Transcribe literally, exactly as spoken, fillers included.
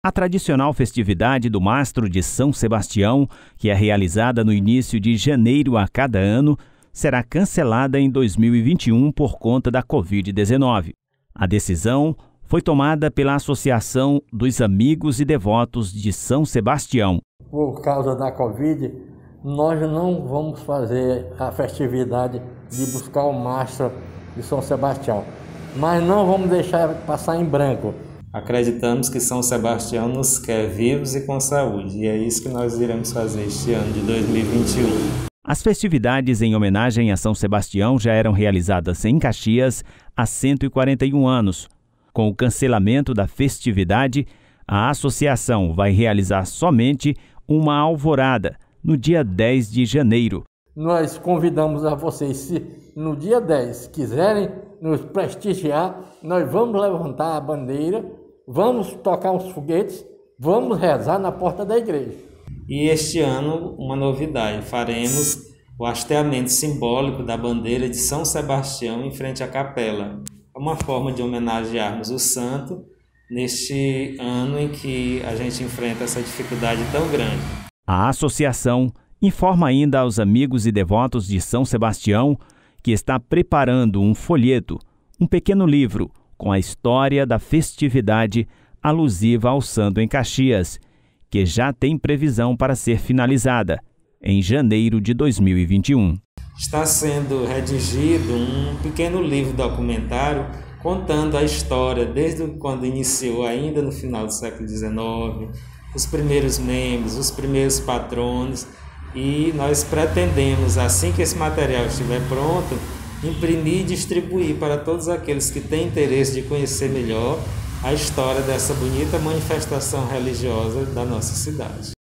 A tradicional festividade do Mastro de São Sebastião, que é realizada no início de janeiro a cada ano, será cancelada em dois mil e vinte e um por conta da covid dezenove. A decisão foi tomada pela Associação dos Amigos e Devotos de São Sebastião. Por causa da Covid, nós não vamos fazer a festividade de buscar o Mastro de São Sebastião, mas não vamos deixar passar em branco. Acreditamos que São Sebastião nos quer vivos e com saúde, e é isso que nós iremos fazer este ano de dois mil e vinte e um. As festividades em homenagem a São Sebastião já eram realizadas em Caxias há cento e quarenta e um anos. Com o cancelamento da festividade, a associação vai realizar somente uma alvorada no dia dez de janeiro. Nós convidamos a vocês, se no dia dez quiserem nos prestigiar, nós vamos levantar a bandeira, vamos tocar uns foguetes, vamos rezar na porta da igreja. E este ano, uma novidade, faremos o hasteamento simbólico da bandeira de São Sebastião em frente à capela. É uma forma de homenagearmos o santo neste ano em que a gente enfrenta essa dificuldade tão grande. A associação informa ainda aos amigos e devotos de São Sebastião que está preparando um folheto, um pequeno livro, com a história da festividade alusiva ao santo em Caxias, que já tem previsão para ser finalizada em janeiro de dois mil e vinte e um. Está sendo redigido um pequeno livro documentário contando a história desde quando iniciou, ainda no final do século dezenove, os primeiros membros, os primeiros patronos, e nós pretendemos, assim que esse material estiver pronto, imprimir e distribuir para todos aqueles que têm interesse de conhecer melhor a história dessa bonita manifestação religiosa da nossa cidade.